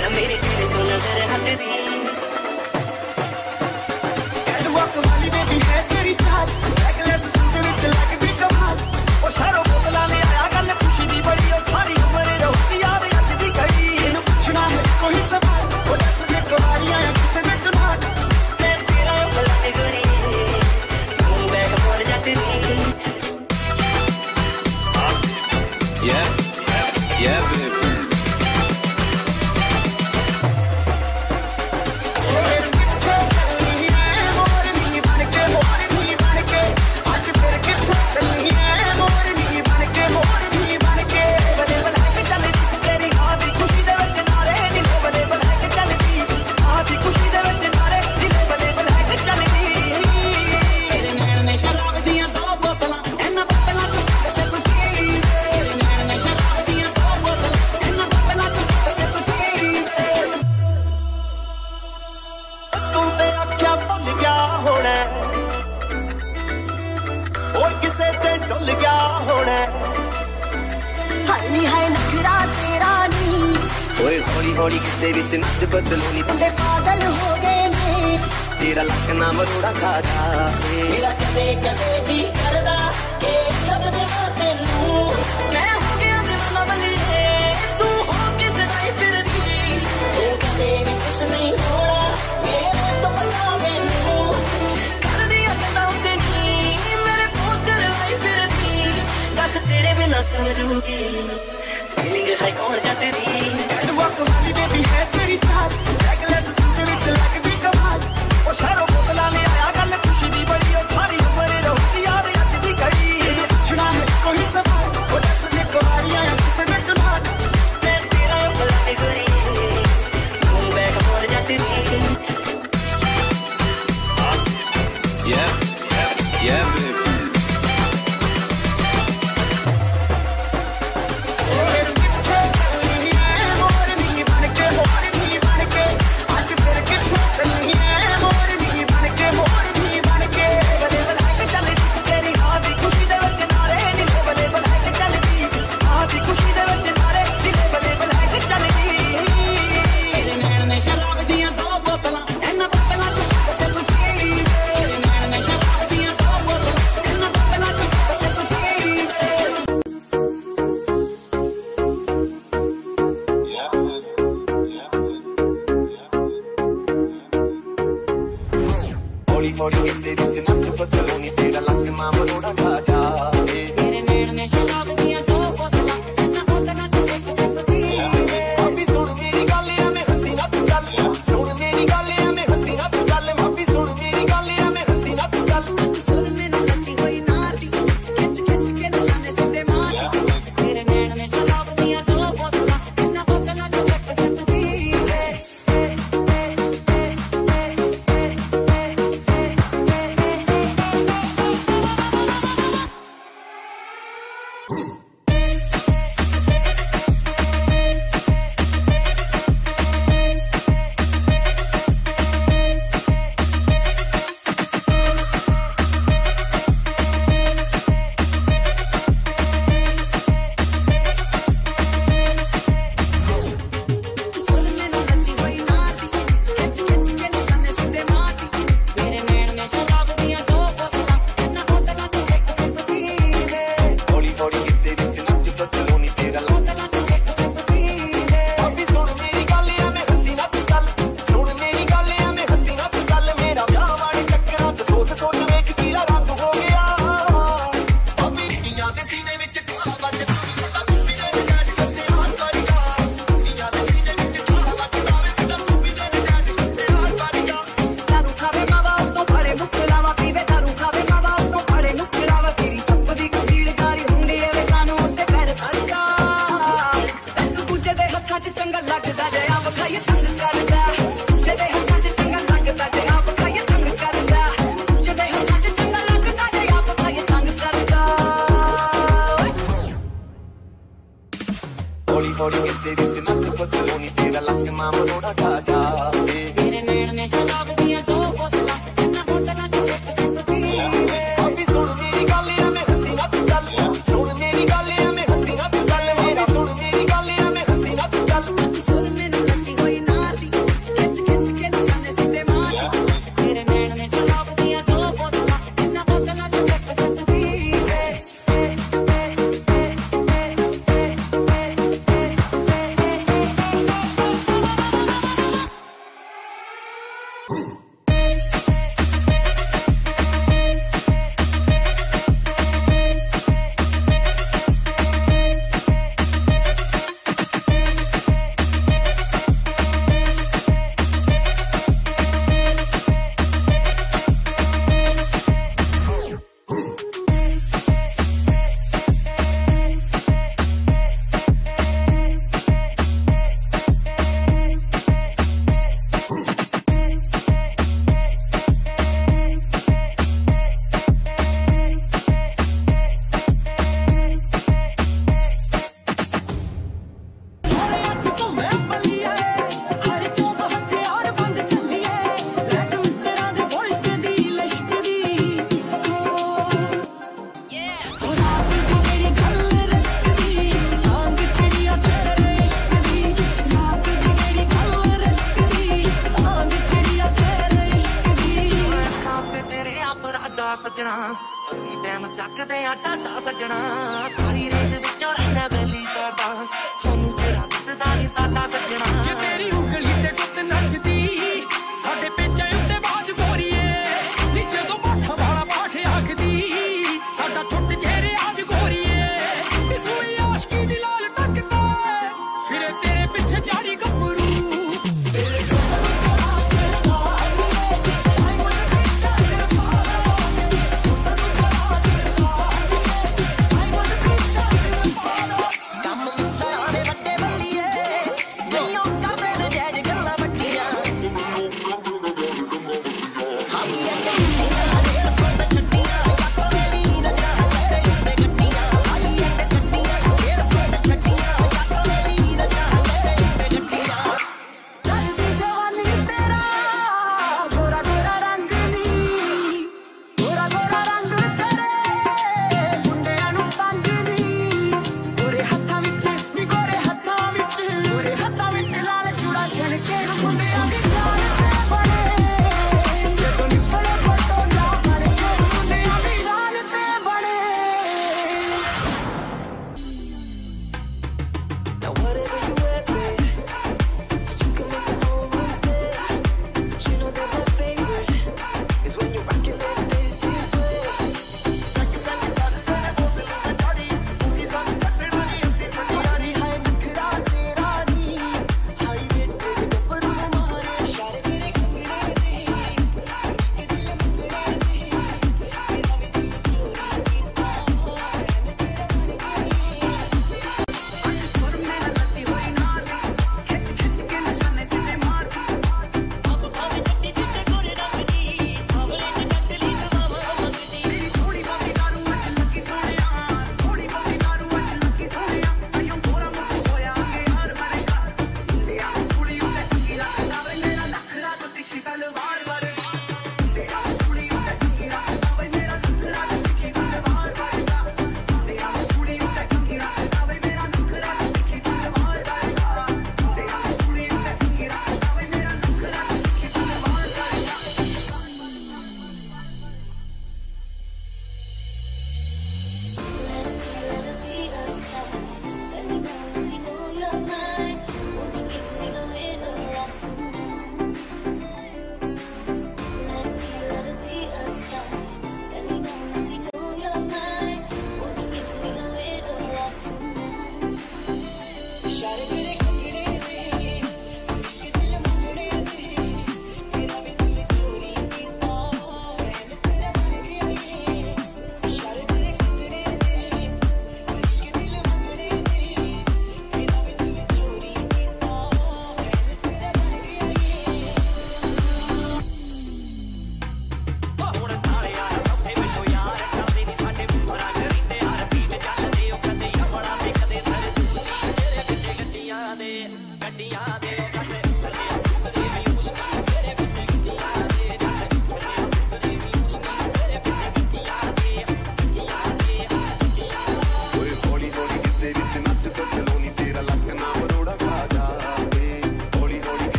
मेरे तेरे को नजर हटदी कैटवॉक वाली बेबी है तेरी चाल नेकलेस सूट विच लगदी कमाल ओ शहरों बोतलां ले आया गल खुशी दी बड़ी ओ सारी उम्र रहूगी याद अज दी घड़ी इन्हू पुछना है कोई सवाल ओ दस दे कुवारियां या किसे दे कनाल मैं तेरा गलत गोरी तू बैग बोल जटदी Yeah, baby. हौली हौली किते विच नच बदलू नी बंदे पागल हो गए ने तेरा लक ना मरोड़ा खा जा मेरा कदे कदे जी करदा के छड़ देवां तेनू मैं हो गया दीवाना बलिए तू हो किस दी फिरदी तू कदे भी कुछ नहीं होना मेरे तो पता मैनू कर दिया गंदा तेनी मेरे पोस्टर लाई फिरदी दस तेरे बिना समझूगी फीलिंग है कौन जट दी कैटवॉक वाली बेबी है तेरी चाल नेकलेस सूट विच लगदी कमाल ओ शहरों बोतलां ले आया गल खुशी दी बड़ी ओ सारी उम्र रहूगी याद अज दी घड़ी पुछना है कोई सवाल ओ दस दे कुवारियां या किसे दे कनाल मैं तेरा गलत गोरी तू बैग बोल जट दी Yeah, baby. ਦਾ ਸੱਜਣਾ ਅਸੀਂ ਟਾਈਮ ਚੱਕਦੇ ਆ ਟਾਟਾ ਸੱਜਣਾ ਕਾਲੀ ਰੇਂਜ ਵਿੱਚੋਂ ਰਹਿਣਾ ਬੈਲੀ ਤਾਰਦਾ ਤੁਹਾਨੂੰ ਤੇਰਾ ਦਿਸਦਾ ਨਹੀਂ ਸਾਡਾ ਸੱਜਣਾ ਜੇ ਤੇਰੀ ਉਂਗਲੀ ਤੇ ਗੁੱਤ ਨੱਚਦੀ ਸਾਡੇ ਪੇਚਾਂ ਉੱਤੇ ਬਾਜ ਗੋਰੀਏ ਨੀ ਜਦੋਂ ਮੱਠਾ ਵਾਲਾ ਪਾਠ ਆਖਦੀ ਸਾਡਾ ਛੁੱਟ ਜੇ ਰਿਆਜ ਗੋਰੀਏ ਨੀ ਸੂਈ ਆਸ਼ਕੀ ਦੀ ਲਾਲ ਟੱਕਦਾ ਸਿਰੇ ਤੇਰੇ ਪਿੱਛੇ ਜਾੜੀ ਗੱਭਰੂ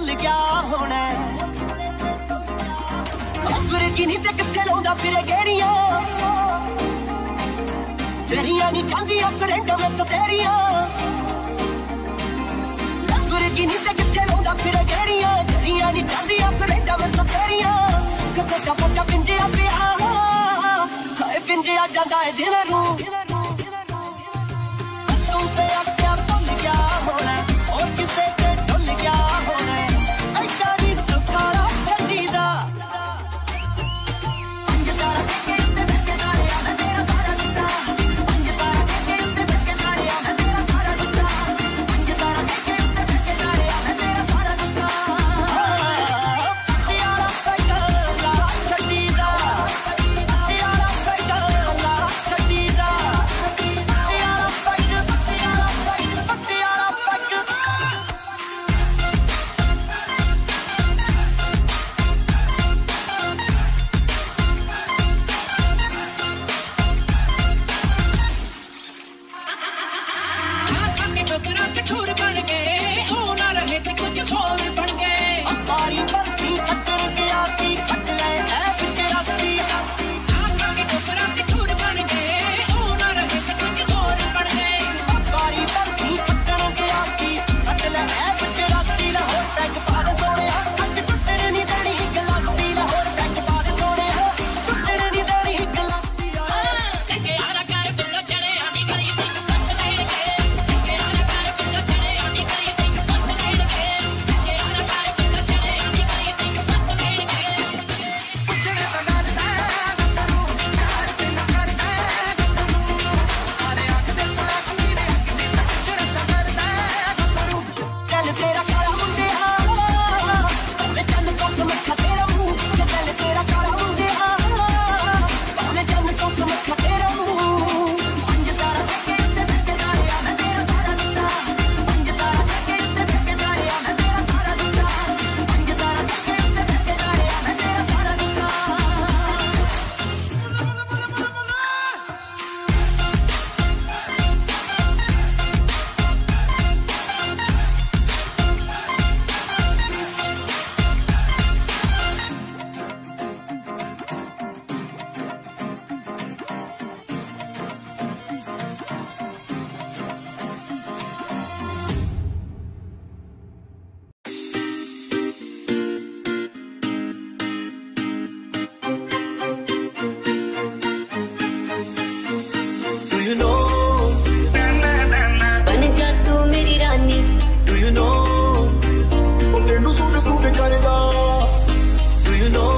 ਭੁੱਲ ਗਿਆ ਹੋਣਾ ਗੁਰਗੀ ਨਹੀਂ ਤੇ ਕਿੱਥੇ ਲਾਉਂਦਾ ਫਿਰੇ ਗੇੜੀਆਂ ਜਰੀਆਂ ਨਹੀਂ ਜਾਂਦੀਆਂ ਕਰੰਟਾਂ ਵਿੱਚ ਤੇਰੀਆਂ ਗੁਰਗੀ ਨਹੀਂ ਤੇ ਕਿੱਥੇ ਲਾਉਂਦਾ ਫਿਰੇ ਗੇੜੀਆਂ ਜਰੀਆਂ ਨਹੀਂ ਜਾਂਦੀਆਂ ਕਰੰਟਾਂ ਵਿੱਚ ਤੇਰੀਆਂ ਕੱਟਾ ਪੱਟਾ ਪਿੰਜਿਆ ਪਿਆ ਹਾਏ ਪਿੰਜਿਆ ਜਾਂਦਾ ਹੈ ਜਿਵੇਂ ਰੂਹ ਤੂੰ ਤੇ ਆਪਿਆ ਭੁੱਲ ਗਿਆ ਹੋਣਾ ਹੋਰ ਕਿਸੇ ਤੇ ਢੁੱਲ ਗਿਆ ਹੋਣਾ ਐਡਾ ਵੀ ਸੁਖਾਰਾ ਛੱਡੀ ਦਾ ਅੰਗਦਾਰਾ ਕੇ ਤੇ ਬੈਠਦਾ ਰਿਹਾ ਮੈਂ ਤੇਰਾ ਸਾਰਾ ਗੁੱਸਾ ਅੰਗਦਾਰਾ ਕੇ ਤੇ ਬੈਠਦਾ ਰਿਹਾ ਮੈਂ ਤੇਰਾ ਸਾਰਾ ਗੁੱਸਾ ਅੰਗਦਾਰਾ ਕੇ ਤੇ ਬੈਠਦਾ ਰਿਹਾ ਮੈਂ ਤੇਰਾ ਸਾਰਾ ਗੁੱਸਾ ਯਾਰਾ ਪੈਡਾ ਲਾ ਛੱਡੀ ਦਾ ਯਾਰਾ ਪੈਡਾ ਲਾ ਛੱਡੀ ਦਾ ਯਾਰਾ ਪੈਡਾ ਖਾ ਕੇ ਠੋਕਰਾਂ ਕਠੋਰ ਬਣ ਗਏ ਹੋ ਨਾ ਰਹੇ ਤੇ ਕੁਝ ਹੋਰ ਬਣ ਗਏ ਮਾਰੀ ਬਰਸੀ ਕੱਟਣ ਗਿਆ ਸੀ ਕੱਟ ਲੈ ਐ ਫਿਕਰਾਸੀ ਖਾ ਕੇ ਠੋਕਰਾਂ ਕਠੋਰ ਬਣ ਗਏ ਹੋ ਨਾ ਰਹੇ ਤੇ ਕੁਝ ਹੋਰ ਬਣ ਗਏ ਮਾਰੀ ਬਰਸੀ ਕੱਟਣ ਗਿਆ ਸੀ ਕੱਟ ਲੈ ਐ ਫਿਕਰਾਸੀ ਲਾਹੌਰ ਪੈਗ ਪਾ ਦੇ ਸੋਹਣਿਆ ਅੱਗ ਟੁੱਟਣ ਨਹੀਂ ਦੇਣੀ ਗਲਾਸੀ ਲਾਹੌਰ ਪੈਗ ਪਾ ਦੇ ਸੋਹਣਿਆ ਟੁੱਟਣ ਨਹੀਂ ਦੇਣੀ ਗਲਾਸੀ ਟੰਗੇ ਆਰਾ ਕਰ ਬਿੱਲੋ ਚੜੇ ਆਂਦੀ ਕਰੀ ਤੈਨੂੰ ਕੱਟ ਦੇਣਗੇ ਟੰਗੇ ਆਰਾ ਕਰ ਬਿੱਲੋ ਚੜੇ ਆਂਦੀ ਕਰੀ ਤੈਨੂੰ ਕੱਟ ਦੇਣਗੇ ਟੰਗੇ ਆਰਾ ਕਰ ਬਿੱਲੋ ਚੜੇ ਆਂਦੀ ਕਰੀ ਤੈਨੂੰ ਕੱਟ ਦੇਣਗੇ ਪੁੱਛਣ ਤਾਂ ਕਰਦਾ ਤੈਨੂੰ ਯਾਰ ਤੇ ਨਾ ਕਰਦਾ ਤੈਨੂੰ ਸਾਰੇ ਅੱਖ ਦੇ ਪਲਕ ਮੇਰੇ ਅੱਖ ਦੇ ਪੁੱਛਣ ਤਾਂ ਕਰਦਾ ਤੈਨੂੰ ਚੱਲ ਤੇਰਾ ਕਾਲਾ ਮੁੰਡਿਆ ਮੈਂ ਚੰਨ ਕਸਮ ਖਾ ਤੇਰਾ ਮੂੰਹ ਚੱਲ ਤੇਰਾ ਕਾਲਾ ਮੁੰਡਿਆ ਮੈਂ ਚੰਨ ਕਸਮ ਖਾ ਤੇਰਾ ਮੂੰਹ ਸੰਗਤਾਰਾ ਕੇ ਤੇ ਬੈਠਦਾ ਰਿਹਾ ਮੈਂ ਤੇਰਾ ਸਾਰਾ ਗੁੱਸਾ ਸੰਗਤਾਰਾ ਕੇ ਤੇ ਬੈਠਦਾ ਰਿਹਾ ਮੈਂ ਤੇਰਾ ਸਾਰਾ ਗੁੱਸਾ ਸੰਗਤਾਰਾ ਕੇ ਤੇ ਬੈਠਦਾ ਰਿਹਾ ਮੈਂ ਤੇਰਾ ਸਾਰਾ ਗੁੱਸਾ Do you know? बन जा तू मेरी रानी Do you know? ਤੈਨੂੰ ਸੂਟ ਸੂਟ ਕਰਦਾ Do you know?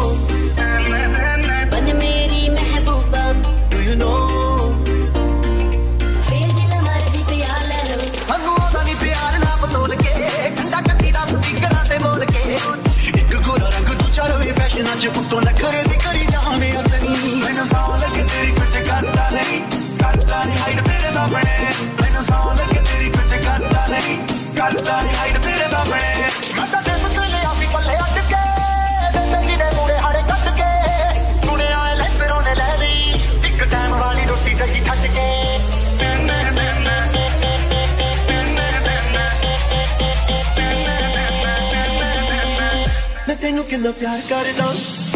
बन मेरी महबूबा Do you know? फेर जिला मार दी पिया ले लो ਸਾਨੂੰ ਆਉਂਦਾ ਨਹੀਂ ਪਿਆਰ ਨਾ ਬਤੋਲ ਕੇ ਕੰਡਾ ਕੱਤੀ ਦਾ ਸਪੀਕਰਾਂ ਤੇ ਬੋਲ ਕੇ ਇੱਕ ਗੋਰਾ ਰੰਗ ਦੂਜਾ ਰਵੇ ਫੈਸ਼ਨਾਂ ਚ ਉੱਤੋਂ ਨਖਰੇ ਦੀ ਕਰੀ ਜਾਵੇਂ ਅਸਲੀ ਮੈਨੂੰ ਸੌਂ ਲੱਗੇ ਤੇਰੀ ਕੁਝ ਕਰਦਾ ਨਹੀਂ ਹਾਈਡ ਤੇਰੇ ਸਾਹਮਣੇ ਮੈਨੂੰ ਸੌਂ ਲੱਗੇ ਤੇਰੀ ਕੁਝ ਕਰਦਾ ਨਹੀਂ ਹਾਈਡ ਤੇਰੇ ਸਾਹਮਣੇ ਮੈਂ ਤਾਂ ਦਿਲ ਤੇ ਲਿਆ ਸੀ ਪੱਲੇ ਅੱਡ ਕੇ ਬੇਬੇ ਜੀ ਦੇ ਮੂਰੇ ਹਾੜੇ ਕੱਢ ਕੇ ਸੁਣਿਆ ਲੈ ਫਿਰ ਉਹਨੇ ਲੈ ਲਈ ਇੱਕ ਟਾਈਮ ਵਾਲੀ ਰੋਟੀ ਚਾਹੀ ਛੱਡ ਕੇ ਮੈਂ ਤੈਨੂੰ ਕਿੰਨਾ ਪਿਆਰ ਕਰਦਾ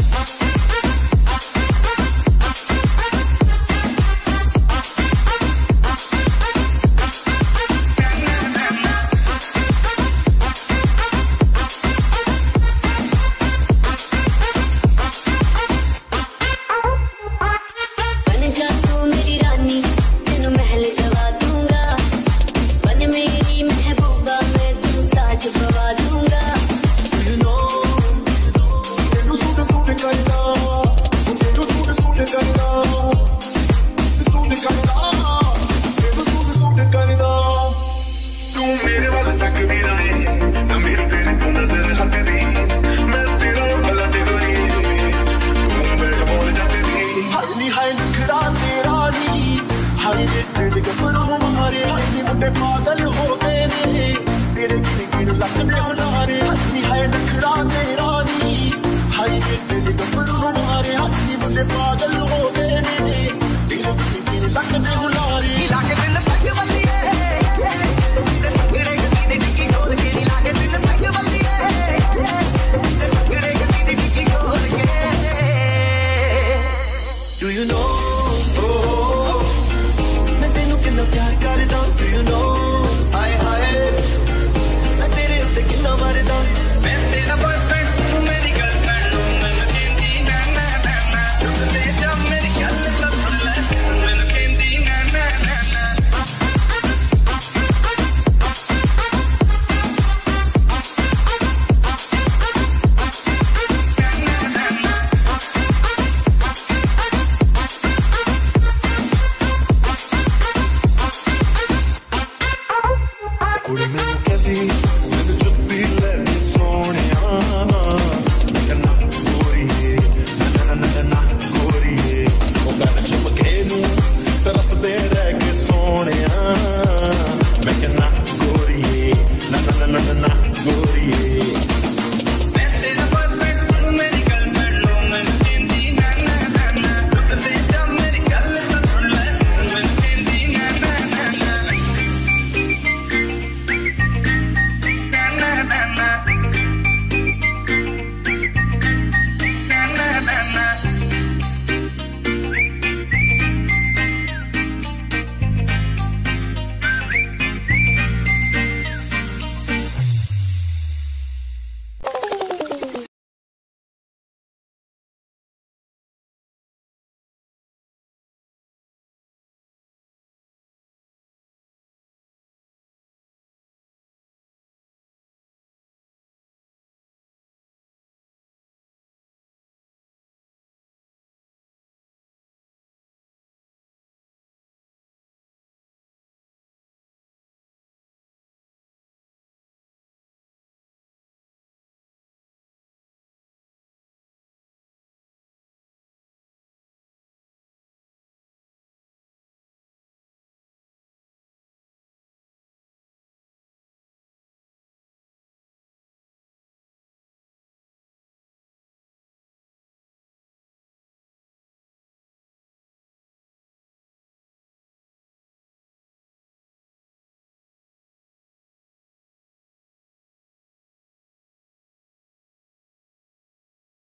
बन जा तू मेरी रानी तेनू महल जवा दूंगा बन मेरी महबूबा मैं तू ताज पवा दूंगा Do you know? ਤੈਨੂੰ ਸੂਟ ਸੂਟ ਕਰਦਾ ਤੈਨੂੰ ਸੂਟ ਸੂਟ ਕਰਦਾ ਤੈਨੂੰ ਸੂਟ ਕਰਦਾ ਤੂੰ ਮੇਰੇ ਵੱਲ ਤੱਕਦੀ ਰਹੇ ਨਾ ਮੇਰੇ ਤੇਰੇ ਤੋਂ ਨਜ਼ਰ ਹਟਦੀ ਮੈਂ ਤੇਰਾ ਪਲਟ ਗਈ ਤੂੰ ਮੇਰੇ ਕੋਲ ਜਾਂਦੀ ਹਾਏ ਨੀ ਹਾਏ ਨਖਰਾ ਤੇਰਾ ਨੀ ਹਾਏ ਦੇ ਗੱਭਰੂ ਨੂੰ ਮਾਰੇ ਹਾਏ ਨੀ ਮੁੰਡੇ ਪਾਗਲ ਹੋ ਗਏ ਨੇ ਤੇਰੇ ਕਿਨ ਲੱਗਦੇ ਹੁਲਾਰੇ ਹਾਏ ਨੀ ਹਾਏ ਨਖਰਾ ਤੇਰਾ ਨੀ ਹਾਏ ਦੇ ਗੱਭਰੂ ਨੂੰ ਮਾਰੇ ਹਾਏ ਨੀ ਮੁੰਡੇ ਪਾਗਲ ਹੋ ਗਏ ਨੇ ਤੇਰੇ ਕਿਨ ਲੱਗਦੇ ਹੁਲਾਰੇ ਲਾ ਕੇ ਦਿਲ ਪੈਗ ਵੱਲੀਏ ਤੇ ਟੰਗੜੇ ਗੱਡੀ ਦੇ ਡਿੱਗੀ ਢੋਲ ਕੇ ਨੀ ਲਾ ਕੇ ਦਿਲ ਪੈਗ ਵੱਲੀਏ ਕੁੜੇ ਮੇਰੀ